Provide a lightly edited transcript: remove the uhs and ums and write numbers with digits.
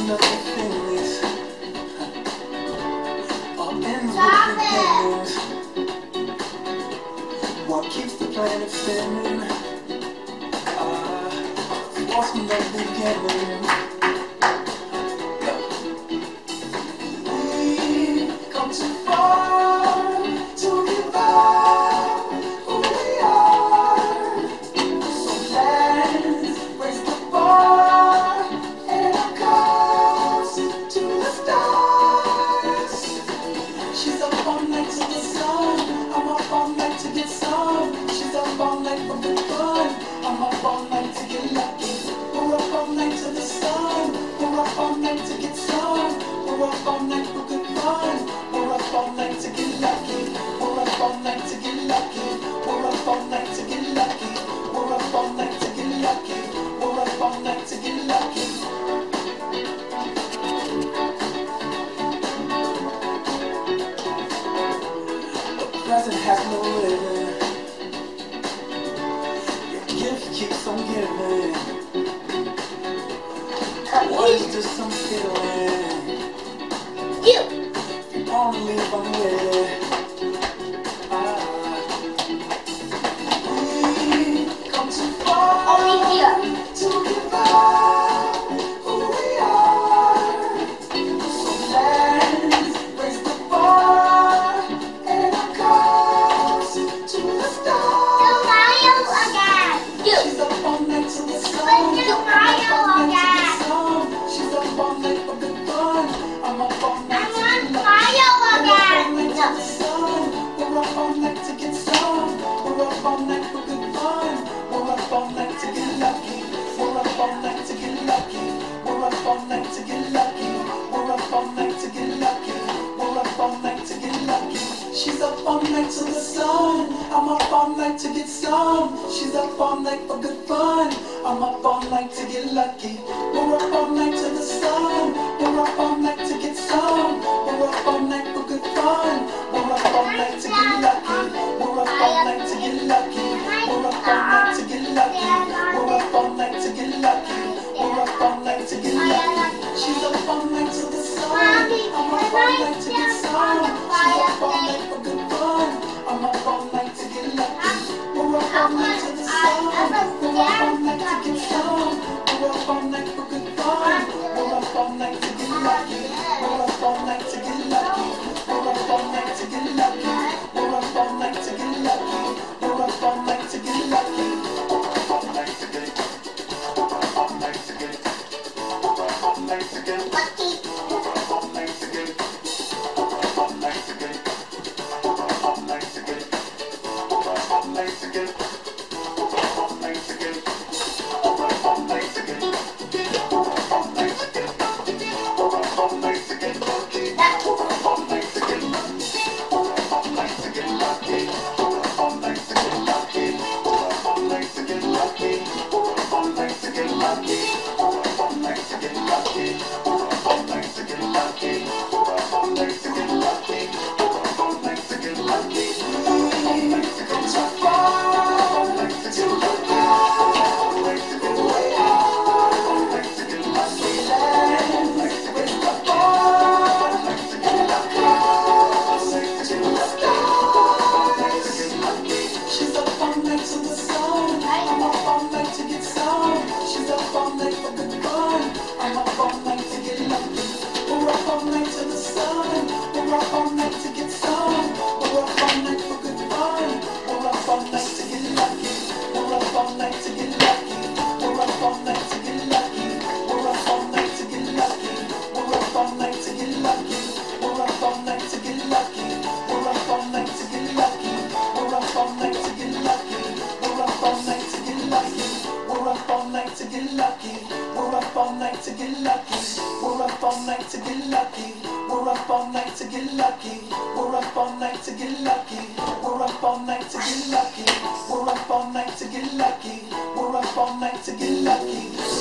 Wasn't nothing feelings. All ends with beginnings. What keeps the planet spinning? Wasn't no beginning. We've come too far to give up who we are. So let's raise the bar and our cause to the stars. She's up all night to the sun. I'm up all night to get some. She's up all night for good fun. I'm up all night to get lucky. We're up all night to the sun. We're up all night to get some. We're up all night for good fun. We're up all night to get lucky. We're up all night to get lucky. We're up all night to get lucky. We're up all night to get lucky. We're up all night to get lucky. The present has no limit. Your gift keeps on giving. What is this I'm feeling? You only if I'm with it. We've come too far to give up who we are. So let's raise the bar and our cause to the stars. She's up all night to the sun. She's up all night to get some. She's up all night for good fun. I'm up all night to get lucky. We're up all night to the sun. We're up all night to get some. We're up all night for good fun. We're up all night to get lucky. We're up all night to get lucky. We're up all night to get lucky. We're up all night to get lucky. We're up all night to get lucky. She's up all night to the sun. I'm up all night to get some. She's up all night for good fun. I'm up all night to get lucky. We're up all night to the sun. We're up all night to get some. We're up all night for good fun. We're up all night to get lucky. We're up all night to get lucky. We're up all night to get lucky. We're up all night to get lucky. We're up all night to get lucky. She's up all night to the sun. I'm up all night to get some. She's up all night for good fun. I'm up all night to get lucky. We're up all night to the sun. We're up all night to get some. We're up all night for good fun. We're up all night to get lucky. We're up all night to get lucky. We're up all night to get lucky. We're up all night to get lucky. We're up all night to get lucky. We're up all night to get. We're up all night to get. We're up all night to get lucky. We're up all night to get. We're up all night to get. We're up all night to get. We're up all night to get. We're up all night to get. We're up all night to get. We're up all night to get. We're up all night to get lucky. We're up all night to get lucky. We're up all night to get lucky. We're up all night to get lucky. We're up all night to get lucky. We're up all night to get lucky. We're up all night to get lucky. We're up all night to get lucky. We're up all night to get lucky. We're up all night to get lucky. Come so far to look out. Who we are. To get lucky. Let's raise the bar and our cause to the stars. She's up all night to the sun. I'm up all night to get some. She's up all night for good fun. I'm up all night to get lucky. We're up all night to the sun. We're up all night to get some. We're up all night for good fun. We're up all night to get lucky. We're up all night to get lucky. We're up all night to get lucky. We're up all night to get lucky. We're up all night to get lucky. We're up all night to get lucky. We're up all night to get lucky. We're up all night to get lucky. We're up all night to get lucky. We're up all night to get lucky. We're up all night to get lucky. We're up all night to get lucky. We're up all night to get lucky. We're up all night to get lucky. We're up all night to get lucky. We're up all night to get lucky. We're up all night to get lucky.